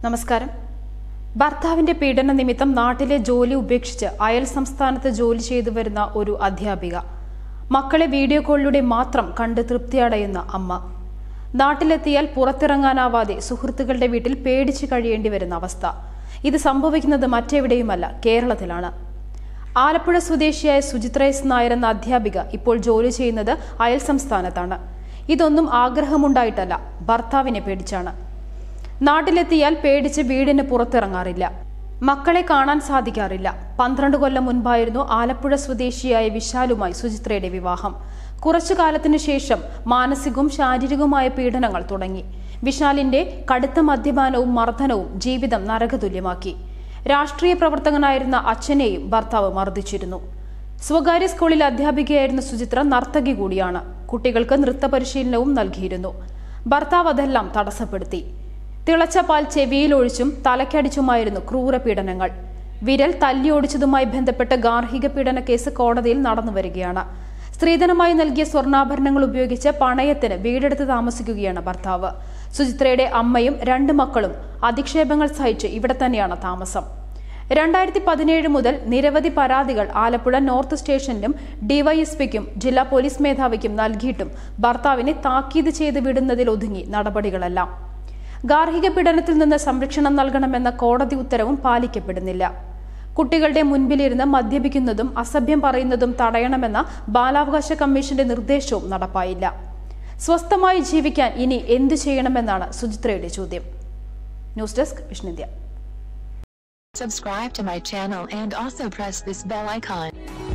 നമസ്കാരം. ഭർത്താവിന്റെ പീഡന നിമിത്തം നാട്ടിലെ ജോലി ഉപേക്ഷിച്ച് അയൽ സംസ്ഥാനത്ത് ജോലി ചെയ്തു വരുന്ന ഒരു അധ്യാപിക. മക്കളെ വീഡിയോ കോളിലൂടെ മാത്രം കണ്ട് തൃപ്തിയടയുന്ന അമ്മ. നാട്ടിലെത്തിയാൽ പുറത്തിറങ്ങാനാവാതെ സുഹൃത്തുക്കളുടെ വീട്ടിൽ പേടിച്ച് കഴിയേണ്ടി വരുന്ന അവസ്ഥ. ഇത് സംഭവിക്കുന്നത് മറ്റെവിടെയുമല്ല, കേരളത്തിലാണ്. ആലപ്പുഴ സ്വദേശിയായ സുജിത്ര എസ് നായർ എന്ന അധ്യാപിക ഇപ്പോൾ ജോലി ചെയ്യുന്നത് അയൽ സംസ്ഥാനത്താണ്. ഇതൊന്നും ആഗ്രഹമുണ്ടായിട്ടല്ല, ഭർത്താവിനെ പേടിച്ചാണ്. നാട്ടിലെത്തിയാൽ പേടിച്ച് വീടിന് പുറത്തിറങ്ങാറില്ല, മക്കളെ കാണാൻ സാധിക്കാറില്ല. 12 കൊല്ലം മുൻപായിരുന്നു ആലപ്പുഴ സ്വദേശിയായ വിശാലുമായി സുചിത്രയുടെ വിവാഹം. കുറച്ചു കാലത്തിനു ശേഷം മാനസികവും ശാരീരികവുമായ പീഡനങ്ങൾ തുടങ്ങി. വിശാലിന്റെ കടുത്ത മദ്യപാനവും മർദ്ദനവും ജീവിതം നരകതുല്യമാക്കി. രാഷ്ട്രീയ പ്രവർത്തകനായിരുന്ന അച്ഛനെയും ഭർത്താവ് മർദ്ദിച്ചിരുന്നു. സ്വകാര്യ സ്കൂളിൽ അധ്യാപികയായിരുന്ന സുചിത്ര നർത്തകി കൂടിയാണ്. കുട്ടികൾക്ക് നൃത്ത പരിശീലനവും നൽകിയിരുന്നു. ഭർത്താവ് അതെല്ലാം തടസ്സപ്പെടുത്തി. തിളച്ച പാൽ ചെവിയിലൊഴിച്ചും തലക്കടിച്ചുമായിരുന്നു ക്രൂരപീഡനങ്ങൾ. വിരൽ തല്ലിയൊടിച്ചതുമായി ബന്ധപ്പെട്ട ഗാർഹിക പീഡന കേസ് കോടതിയിൽ നടന്നുവരികയാണ്. സ്ത്രീധനമായി നൽകിയ സ്വർണ്ണാഭരണങ്ങൾ ഉപയോഗിച്ച് പണയത്തിന് വീടെടുത്ത് താമസിക്കുകയാണ് ഭർത്താവ്. സുചിത്രയുടെ അമ്മയും 2 മക്കളും അധിക്ഷേപങ്ങൾ സഹിച്ച് ഇവിടെ തന്നെയാണ് താമസം. 2017 മുതൽ നിരവധി പരാതികൾ ആലപ്പുഴ നോർത്ത് സ്റ്റേഷനിലും ഡിവൈഎസ്പിക്കും ജില്ലാ പോലീസ് മേധാവിക്കും നൽകിയിട്ടും ഭർത്താവിനെ താക്കീത് ചെയ്ത് വിടുന്നതിൽ ഒതുങ്ങി നടപടികളെല്ലാം. ഗാർഹിക പീഡനത്തിൽ നിന്ന് സംരക്ഷണം നൽകണമെന്ന കോടതി ഉത്തരവും പാലിക്കപ്പെടുന്നില്ല. കുട്ടികളുടെ മുൻപിലിരുന്ന് മദ്യപിക്കുന്നതും അസഭ്യം പറയുന്നതും തടയണമെന്ന ബാലാവകാശ കമ്മീഷന്റെ നിർദ്ദേശവും നടപ്പായില്ല. സ്വസ്ഥമായി ജീവിക്കാൻ ഇനി എന്തു ചെയ്യണമെന്നാണ് സുചിത്രയുടെ ചോദ്യം. News desk vision India. Subscribe to my channel and also press this bell icon.